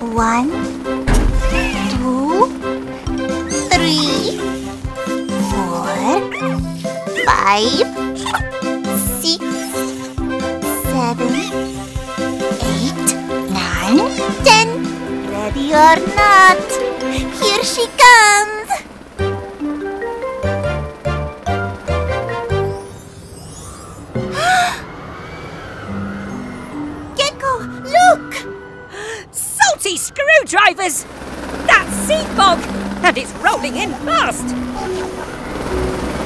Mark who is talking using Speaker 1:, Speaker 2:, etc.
Speaker 1: 1, 2, 3, 4, 5, 6, 7, 8, 9, 10. Ready or not, here she comes. Gecko, look!
Speaker 2: Salty screwdrivers! That's seed bog, and it's rolling in fast.